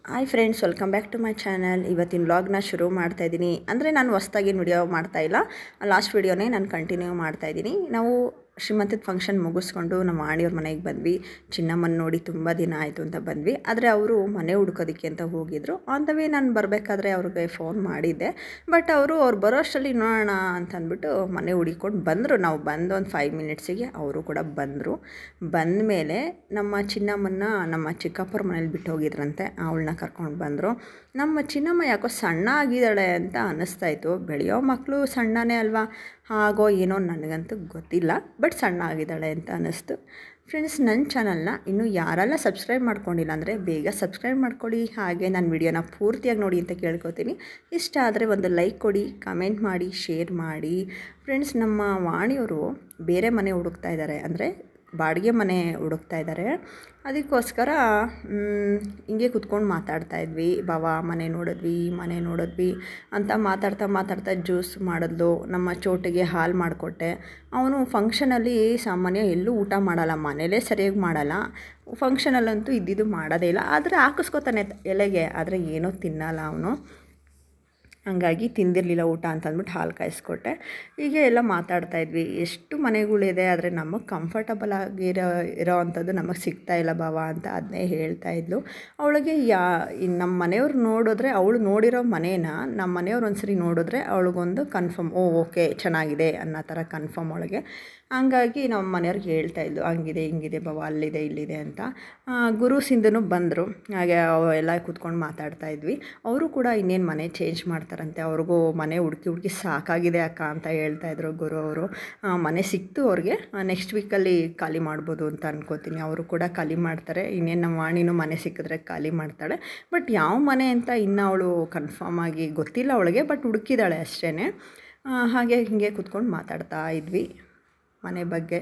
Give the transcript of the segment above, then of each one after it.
Hi friends, welcome back to my channel. ಇವತ್ತಿನ ವ್ಲಾಗ್ನ ಶುರು ಮಾಡ್ತಾಯಿದ್ದೀನಿ. ಅಂದರೆ ನಾನು ಹೊಸ್ದಾಗೇನು ವಿಡಿಯೋ ಮಾಡ್ತಾಯಿಲ್ಲ, ಲಾಸ್ಟ್ ವಿಡಿಯೋನೇ ನಾನು ಕಂಟಿನ್ಯೂ ಮಾಡ್ತಾಯಿದ್ದೀನಿ. ನಾವು ಶ್ರೀಮಂತದ ಫಂಕ್ಷನ್ ಮುಗಿಸ್ಕೊಂಡು ನಮ್ಮ ಆಣಿಯವ್ರ ಮನೆಗೆ ಬಂದ್ವಿ. ಚಿನ್ನಮ್ಮನ ನೋಡಿ ತುಂಬ ದಿನ ಆಯಿತು ಅಂತ ಬಂದ್ವಿ. ಆದರೆ ಅವರು ಮನೆ ಹುಡ್ಕೋದಕ್ಕೆ ಅಂತ ಹೋಗಿದ್ರು. ಆನ್ ದ ವೇ ನಾನು ಬರಬೇಕಾದ್ರೆ ಅವ್ರಿಗೆ ಫೋನ್ ಮಾಡಿದ್ದೆ. ಬಟ್ ಅವ್ರು ಬರೋ ಅಷ್ಟರಲ್ಲಿ ನೋಡೋಣ ಅಂತಂದ್ಬಿಟ್ಟು ಮನೆ ಹುಡಿಕೊಂಡು ಬಂದರು. ನಾವು ಬಂದು ಒಂದು 5 ಮಿನಿಟ್ಸಿಗೆ ಅವರು ಕೂಡ ಬಂದರು. ಬಂದ ಮೇಲೆ ನಮ್ಮ ಚಿನ್ನಮ್ಮನ ನಮ್ಮ ಚಿಕ್ಕಪ್ಪರ ಮನೇಲಿ ಬಿಟ್ಟು ಹೋಗಿದ್ರಂತೆ. ಅವಳನ್ನ ಕರ್ಕೊಂಡು ಬಂದರು. ನಮ್ಮ ಚಿನ್ನಮ್ಮ ಯಾಕೋ ಸಣ್ಣ ಆಗಿದ್ದಾಳೆ ಅಂತ ಅನ್ನಿಸ್ತಾಯಿತ್ತು. ಬೆಳೆಯೋ ಮಕ್ಕಳು ಸಣ್ಣನೇ ಅಲ್ವಾ, ಹಾಗೋ ಏನೋ ನನಗಂತೂ ಗೊತ್ತಿಲ್ಲ, ಬಟ್ ಸಣ್ಣ ಆಗಿದ್ದಾಳೆ ಅಂತ ಅನ್ನಿಸ್ತು. ಫ್ರೆಂಡ್ಸ್, ನನ್ನ ಚಾನಲ್ನ ಇನ್ನೂ ಯಾರೆಲ್ಲ ಸಬ್ಸ್ಕ್ರೈಬ್ ಮಾಡ್ಕೊಂಡಿಲ್ಲ ಅಂದರೆ ಬೇಗ ಸಬ್ಸ್ಕ್ರೈಬ್ ಮಾಡ್ಕೊಳ್ಳಿ. ಹಾಗೆ ನನ್ನ ವಿಡಿಯೋನ ಪೂರ್ತಿಯಾಗಿ ನೋಡಿ ಅಂತ ಕೇಳ್ಕೊತೀನಿ. ಇಷ್ಟ ಆದರೆ ಒಂದು ಲೈಕ್ ಕೊಡಿ, ಕಮೆಂಟ್ ಮಾಡಿ, ಶೇರ್ ಮಾಡಿ. ಫ್ರೆಂಡ್ಸ್, ನಮ್ಮ ವಾಣಿಯವರು ಬೇರೆ ಮನೆ ಹುಡುಕ್ತಾ ಇದ್ದಾರೆ, ಅಂದರೆ ಬಾಡಿಗೆ ಮನೆ ಹುಡುಕ್ತಾ ಇದ್ದಾರೆ. ಅದಕ್ಕೋಸ್ಕರ ಹಿಂಗೆ ಕೂತ್ಕೊಂಡು ಮಾತಾಡ್ತಾಯಿದ್ವಿ. ಬಾವ ಮನೆ ನೋಡಿದ್ವಿ ಅಂತ ಮಾತಾಡ್ತಾ ಜ್ಯೂಸ್ ಮಾಡಿದ್ಲು. ನಮ್ಮ ಚೋಟಿಗೆ ಹಾಲು ಮಾಡಿಕೊಟ್ಟೆ. ಅವನು ಫಂಕ್ಷನಲ್ಲಿ ಸಾಮಾನ್ಯ ಎಲ್ಲೂ ಊಟ ಮಾಡಲ್ಲ, ಮನೇಲೇ ಸರಿಯಾಗಿ ಮಾಡಲ್ಲ. ಫಂಕ್ಷನಲ್ಲಂತೂ ಇದ್ದಿದ್ದು ಮಾಡೋದೇ ಇಲ್ಲ. ಆದರೆ ಹಾಕಿಸ್ಕೊತಾನೆ ಎಲೆಗೆ, ಆದರೆ ಏನೂ ತಿನ್ನಲ್ಲ ಅವನು. ಹಂಗಾಗಿ ತಿಂದಿರಲಿಲ್ಲ ಊಟ ಅಂತಂದ್ಬಿಟ್ಟು ಹಾಲು ಕಾಯಿಸ್ಕೊಟ್ಟೆ. ಹೀಗೆ ಎಲ್ಲ ಮಾತಾಡ್ತಾಯಿದ್ವಿ. ಎಷ್ಟು ಮನೆಗಳಿದೆ, ಆದರೆ ನಮಗೆ ಕಂಫರ್ಟಬಲ್ ಇರೋ ಅಂಥದ್ದು ನಮಗೆ ಸಿಗ್ತಾಯಿಲ್ಲ ಬಾವ ಅಂತ ಅದನ್ನೇ ಹೇಳ್ತಾಯಿದ್ಲು. ಅವಳಿಗೆ ನಮ್ಮ ಮನೆಯವ್ರು ನೋಡಿದ್ರೆ, ಅವಳು ನೋಡಿರೋ ಮನೇನ ನಮ್ಮ ಮನೆಯವ್ರು ಒಂದ್ಸರಿ ನೋಡಿದ್ರೆ ಅವಳಿಗೊಂದು ಕನ್ಫರ್ಮ್, ಓಕೆ ಚೆನ್ನಾಗಿದೆ ಅನ್ನೋ ಥರ ಕನ್ಫರ್ಮ್ ಅವಳಿಗೆ. ಹಂಗಾಗಿ ನಮ್ಮ ಮನೆಯವ್ರಿಗೆ ಹೇಳ್ತಾಯಿದ್ಲು, ಹಂಗಿದೆ ಹಿಂಗಿದೆ ಬಾವ, ಅಲ್ಲಿದೆ ಇಲ್ಲಿದೆ ಅಂತ. ಗುರು ಸಿಂಧೂ ಬಂದರು. ಹಾಗೆ ಎಲ್ಲ ಕೂತ್ಕೊಂಡು ಮಾತಾಡ್ತಾಯಿದ್ವಿ. ಅವರು ಕೂಡ ಇನ್ನೇನು ಮನೆ ಚೇಂಜ್ ಮಾಡ್ತಾರಂತೆ. ಅವ್ರಿಗೂ ಮನೆ ಹುಡುಕಿ ಸಾಕಾಗಿದೆ ಅಕ್ಕ ಅಂತ ಹೇಳ್ತಾಯಿದ್ರು ಗುರು ಅವರು. ಮನೆ ಸಿಕ್ತು ಅವ್ರಿಗೆ, ನೆಕ್ಸ್ಟ್ ವೀಕಲ್ಲಿ ಖಾಲಿ ಮಾಡ್ಬೋದು ಅಂತ ಅನ್ಕೋತೀನಿ. ಅವರು ಕೂಡ ಖಾಲಿ ಮಾಡ್ತಾರೆ. ಇನ್ನೇನು ನಮ್ಮ ವಾಣಿನೂ ಮನೆ ಸಿಕ್ಕಿದ್ರೆ ಖಾಲಿ ಮಾಡ್ತಾಳೆ. ಬಟ್ ಯಾವ ಮನೆ ಅಂತ ಇನ್ನೂ ಅವಳು ಕನ್ಫರ್ಮ್ ಆಗಿ ಗೊತ್ತಿಲ್ಲ ಅವಳಿಗೆ, ಬಟ್ ಹುಡುಕಿದ್ದಾಳೆ ಅಷ್ಟೇ. ಹಾಗೆ ಹೀಗೆ ಕೂತ್ಕೊಂಡು ಮಾತಾಡ್ತಾ ಇದ್ವಿ ಮನೆ ಬಗ್ಗೆ.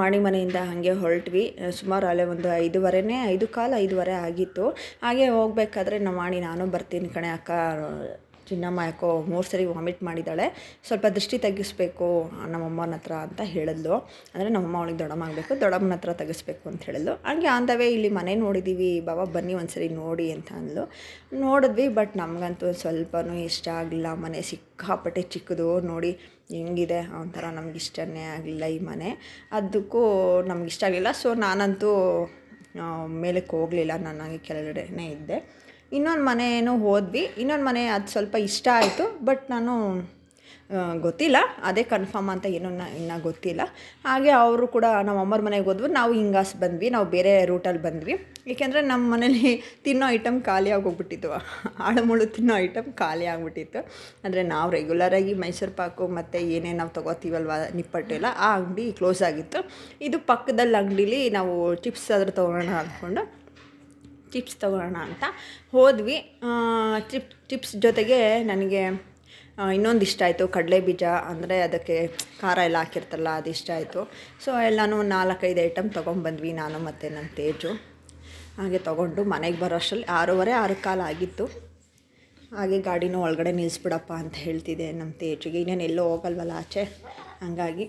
ವಾಣಿ ಮನೆಯಿಂದ ಹಾಗೆ ಹೊರಟ್ವಿ. ಸುಮಾರು ಅಲ್ಲೇ ಒಂದು 5:15 ಆಗಿತ್ತು. ಹಾಗೆ ಹೋಗ್ಬೇಕಾದ್ರೆ ನಮ್ಮ ವಾಣಿ ನಾನು ಬರ್ತೀನಿ ಕಣೆ ಅಕ್ಕ, ಚಿನ್ನಮ್ಮ ಯಾಕೋ 3 ಸರಿ ವಾಮಿಟ್ ಮಾಡಿದ್ದಾಳೆ, ಸ್ವಲ್ಪ ದೃಷ್ಟಿ ತೆಗಿಸ್ಬೇಕು ನಮ್ಮಮ್ಮನ ಹತ್ರ ಅಂತ ಹೇಳಿದ್ಲು. ಅಂದರೆ ನಮ್ಮಮ್ಮ ಅವಳಿಗೆ ದೊಡ್ಡಮ್ಮ ಆಗಬೇಕು, ದೊಡ್ಡಮ್ಮನ ಹತ್ರ ತೆಗಿಸ್ಬೇಕು ಅಂತ ಹೇಳಿದ್ಲು. ಹಾಗೆ ಆಂದವೇ ಇಲ್ಲಿ ಮನೆ ನೋಡಿದ್ದೀವಿ ಬಾಬಾ, ಬನ್ನಿ ಒಂದ್ಸರಿ ನೋಡಿ ಅಂತ ಅಂದ್ಲು. ನೋಡಿದ್ವಿ, ಬಟ್ ನಮಗಂತೂ ಸ್ವಲ್ಪನೂ ಇಷ್ಟ ಆಗಲಿಲ್ಲ. ಮನೆ ಸಿಕ್ಕಾಪಟ್ಟೆ ಚಿಕ್ಕದು, ನೋಡಿ ಹೆಂಗಿದೆ ಒಂಥರ, ನಮ್ಗೆ ಇಷ್ಟನೇ ಆಗಲಿಲ್ಲ ಈ ಮನೆ. ಅದಕ್ಕೂ ನಮಗಿಷ್ಟ ಆಗಲಿಲ್ಲ. ಸೊ ನಾನಂತೂ ಮೇಲಕ್ಕೆ ಹೋಗಲಿಲ್ಲ, ನಾನು ಕೆಳಗಡೆನೇ ಇದ್ದೆ. ಇನ್ನೊಂದು ಮನೆಯೂ ಹೋದ್ವಿ. ಇನ್ನೊಂದು ಮನೆ ಅದು ಸ್ವಲ್ಪ ಇಷ್ಟ ಆಯಿತು, ಬಟ್ ನಾನು ಗೊತ್ತಿಲ್ಲ ಅದೇ ಕನ್ಫರ್ಮ್ ಅಂತ ಏನೂ ಇನ್ನೂ ಗೊತ್ತಿಲ್ಲ. ಹಾಗೆ ಅವರು ಕೂಡ ನಮ್ಮ ಅಮ್ಮರ ಮನೆಗೆ ಹೋದ್ವಿ. ನಾವು ಹಿಂಗಾಸ್ ಬಂದ್ವಿ, ನಾವು ಬೇರೆ ರೂಟಲ್ಲಿ ಬಂದ್ವಿ. ಏಕೆಂದರೆ ನಮ್ಮ ಮನೇಲಿ ತಿನ್ನೋ ಐಟಮ್ ಖಾಲಿ ಆಗೋಗ್ಬಿಟ್ಟಿತ್ತು, ಆಳುಮುಳು ತಿನ್ನೋ ಐಟಮ್ ಖಾಲಿ ಆಗಿಬಿಟ್ಟಿತ್ತು. ಅಂದರೆ ನಾವು ರೆಗ್ಯುಲರಾಗಿ ಮೈಸೂರು ಪಾಕು ಮತ್ತು ಏನೇನು ನಾವು ತೊಗೋತೀವಲ್ವ ನಿಪ್ಪಟ್ಟು ಎಲ್ಲ, ಆ ಅಂಗಡಿ ಕ್ಲೋಸ್ ಆಗಿತ್ತು. ಇದು ಪಕ್ಕದಲ್ಲಿ ಅಂಗಡೀಲಿ ನಾವು ಚಿಪ್ಸ್ ಆದರೂ ತೊಗೊಳ್ಳೋಣ ಅಂದ್ಕೊಂಡು ಚಿಪ್ಸ್ ತೊಗೊಳ್ಳೋಣ ಅಂತ ಹೋದ್ವಿ. ಚಿಪ್ಸ್ ಜೊತೆಗೆ ನನಗೆ ಇನ್ನೊಂದು ಇಷ್ಟ ಆಯಿತು, ಕಡಲೆ ಬೀಜ, ಅಂದರೆ ಅದಕ್ಕೆ ಖಾರ ಎಲ್ಲ ಹಾಕಿರ್ತಾರಲ್ಲ, ಅದು ಇಷ್ಟ ಆಯಿತು. ಸೊ ಎಲ್ಲನೂ 4-5 ಐಟಮ್ ತೊಗೊಂಬಂದ್ವಿ, ನಾನು ಮತ್ತು ನನ್ನ ತೇಜು. ಹಾಗೆ ತೊಗೊಂಡು ಮನೆಗೆ ಬರೋ ಅಷ್ಟರಲ್ಲಿ 6:15 ಆಗಿತ್ತು. ಹಾಗೆ ಗಾಡಿನೂ ಒಳಗಡೆ ನಿಲ್ಲಿಸ್ಬಿಡಪ್ಪ ಅಂತ ಹೇಳ್ತಿದ್ದೆ ನಮ್ಮ ತೇಜಿಗೆ, ಇನ್ನೇನು ಎಲ್ಲೋ ಹೋಗಲ್ವಲ್ಲ ಆಚೆ, ಹಾಗಾಗಿ.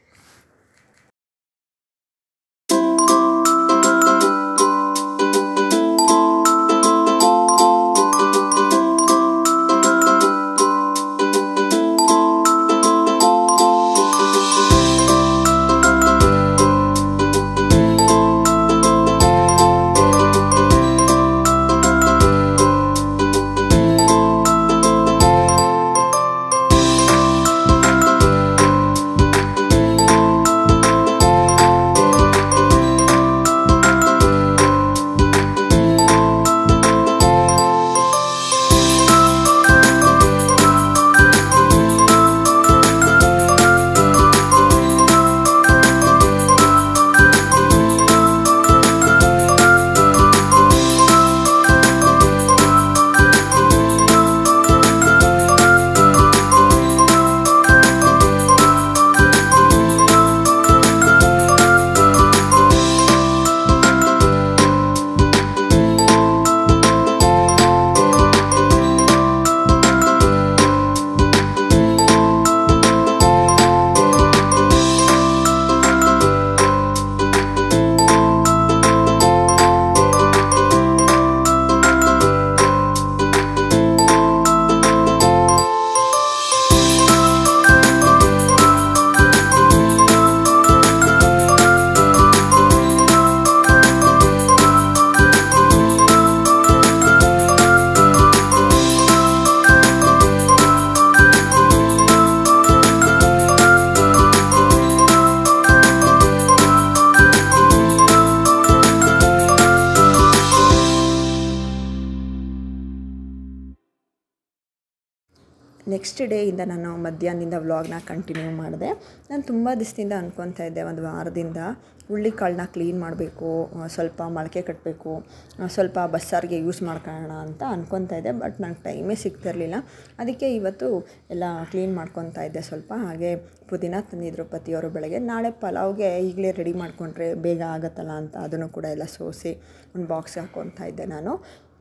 ನೆಕ್ಸ್ಟ್ ಡೇಯಿಂದ ನಾನು ಮಧ್ಯಾಹ್ನದಿಂದ ವ್ಲಾಗ್ನ ಕಂಟಿನ್ಯೂ ಮಾಡಿದೆ. ನಾನು ತುಂಬ ದಿವಸದಿಂದ ಅಂದ್ಕೊತಾ ಇದ್ದೆ, ಒಂದು ವಾರದಿಂದ ಹುಳ್ಳಿಕಾಳನ್ನ ಕ್ಲೀನ್ ಮಾಡಬೇಕು, ಸ್ವಲ್ಪ ಮೊಳಕೆ ಕಟ್ಟಬೇಕು, ಸ್ವಲ್ಪ ಬಸ್ಸಾರಿಗೆ ಯೂಸ್ ಮಾಡ್ಕೊಳ್ಳೋಣ ಅಂತ ಅಂದ್ಕೊತಾ ಇದ್ದೆ. ಬಟ್ ನಂಗೆ ಟೈಮೇ ಸಿಗ್ತಿರಲಿಲ್ಲ. ಅದಕ್ಕೆ ಇವತ್ತು ಎಲ್ಲ ಕ್ಲೀನ್ ಮಾಡ್ಕೊತಾ ಇದ್ದೆ ಸ್ವಲ್ಪ. ಹಾಗೆ ಪುದೀನ ತಂದಿದ್ರು ಪತಿಯವರು ಬೆಳಗ್ಗೆ. ನಾಳೆ ಪಲಾವ್ಗೆ ಈಗಲೇ ರೆಡಿ ಮಾಡಿಕೊಂಡ್ರೆ ಬೇಗ ಆಗುತ್ತಲ್ಲ ಅಂತ ಅದನ್ನು ಕೂಡ ಎಲ್ಲ ಸೋಸಿ ಒಂದು ಬಾಕ್ಸ್ಗೆ ಹಾಕ್ಕೊತಾ ಇದ್ದೆ ನಾನು.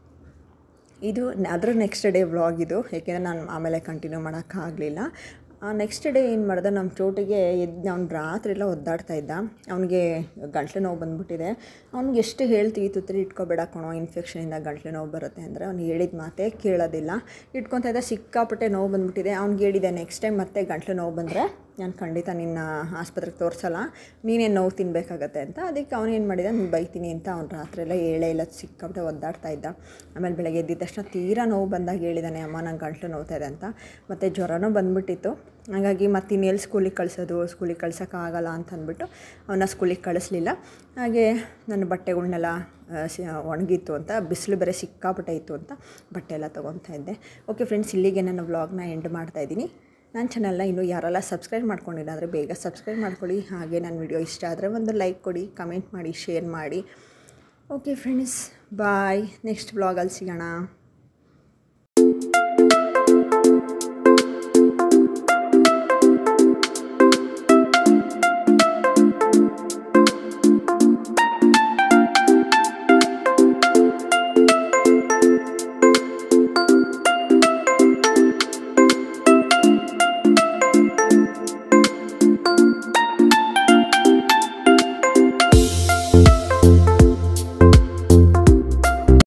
ಇದು ಅದರ ನೆಕ್ಸ್ಟ್ ಡೇ ವ್ಲಾಗ್ ಇದು, ಏಕೆಂದರೆ ನಾನು ಆಮೇಲೆ ಕಂಟಿನ್ಯೂ ಮಾಡೋಕ್ಕಾಗಲಿಲ್ಲ. ನೆಕ್ಸ್ಟ್ ಡೇ ಏನು ಮಾಡಿದೆ, ನಮ್ಮ ಚೋಟಿಗೆ ಅವ್ನು ರಾತ್ರಿ ಎಲ್ಲ ಒದ್ದಾಡ್ತಾ ಇದ್ದ. ಅವನಿಗೆ ಗಂಟ್ಲು ನೋವು ಬಂದುಬಿಟ್ಟಿದೆ. ಅವ್ನಿಗೆ ಎಷ್ಟು ಹೇಳ್ತೀವಿ, ತುತ್ತರಿ ಇಟ್ಕೊಬೇಡ ಕಣೋ, ಇನ್ಫೆಕ್ಷನಿಂದ ಗಂಟ್ಲು ನೋವು ಬರುತ್ತೆ ಅಂದರೆ ಅವ್ನು ಹೇಳಿದ ಮಾತೇ ಕೇಳೋದಿಲ್ಲ. ಇಟ್ಕೊತಾ ಇದ್ದ, ಸಿಕ್ಕಾಪಟ್ಟೆ ನೋವು ಬಂದುಬಿಟ್ಟಿದೆ. ಅವ್ನಿಗೆ ಹೇಳಿದೆ, ನೆಕ್ಸ್ಟ್ ಟೈಮ್ ಮತ್ತೆ ಗಂಟ್ಲು ನೋವು ಬಂದರೆ ನಾನು ಖಂಡಿತ ನಿನ್ನ ಆಸ್ಪತ್ರೆಗೆ ತೋರಿಸಲ್ಲ, ನೀನೇನು ನೋವು ತಿನ್ನಬೇಕಾಗತ್ತೆ ಅಂತ. ಅದಕ್ಕೆ ಅವನೇನು ಮಾಡಿದ, ನೀನು ಬೈತೀನಿ ಅಂತ ಅವ್ನು ರಾತ್ರಿ ಎಲ್ಲ ಹೇಳೇ ಇಲ್ಲ, ಸಿಕ್ಕಾಪಟ್ಟೆ ಒದ್ದಾಡ್ತಾ ಇದ್ದ. ಆಮೇಲೆ ಬೆಳಗ್ಗೆ ಎದ್ದಿದ ತಕ್ಷಣ ತೀರಾ ನೋವು ಬಂದಾಗ ಹೇಳಿದ್ದಾನೆ, ಅಮ್ಮ ನಂಗೆ ಗಂಟ್ಲು ನೋವ್ತಾ ಇದೆ ಅಂತ. ಮತ್ತು ಜ್ವರನೂ ಬಂದುಬಿಟ್ಟಿತ್ತು. ಹಾಗಾಗಿ ಮತ್ತು ಇನ್ನೆಲ್ಲಿ ಸ್ಕೂಲಿಗೆ ಸ್ಕೂಲಿಗೆ ಕಳ್ಸೋಕ್ಕಾಗಲ್ಲ ಅಂತ ಅಂದ್ಬಿಟ್ಟು ಅವನ್ನ ಸ್ಕೂಲಿಗೆ ಕಳಿಸ್ಲಿಲ್ಲ. ಹಾಗೆ ನನ್ನ ಬಟ್ಟೆಗಳ್ನೆಲ್ಲ ಒಣಗಿತ್ತು ಅಂತ, ಬಿಸಿಲು ಬೇರೆ ಸಿಕ್ಕಾಪಟ್ಟೆ ಇತ್ತು ಅಂತ ಬಟ್ಟೆ ಎಲ್ಲ ತೊಗೊತಾ ಇದ್ದೆ. ಓಕೆ ಫ್ರೆಂಡ್ಸ್, ಇಲ್ಲಿಗೆ ನನ್ನ ವ್ಲಾಗ್ನ ಎಂಡ್ ಮಾಡ್ತಾಯಿದ್ದೀನಿ. ನನ್ನ ಚಾನಲ್ನ ಇನ್ನೂ ಯಾರೆಲ್ಲ ಸಬ್ಸ್ಕ್ರೈಬ್ ಮಾಡ್ಕೊಂಡಿಲ್ಲ ಅಂದರೆ ಬೇಗ ಸಬ್ಸ್ಕ್ರೈಬ್ ಮಾಡ್ಕೊಳ್ಳಿ. ಹಾಗೆ ನನ್ನ ವಿಡಿಯೋ ಇಷ್ಟ ಆದರೆ ಒಂದು ಲೈಕ್ ಕೊಡಿ, ಕಮೆಂಟ್ ಮಾಡಿ, ಶೇರ್ ಮಾಡಿ. ಓಕೆ ಫ್ರೆಂಡ್ಸ್, ಬಾಯ್. ನೆಕ್ಸ್ಟ್ ವ್ಲಾಗಲ್ಲಿ ಸಿಗೋಣ.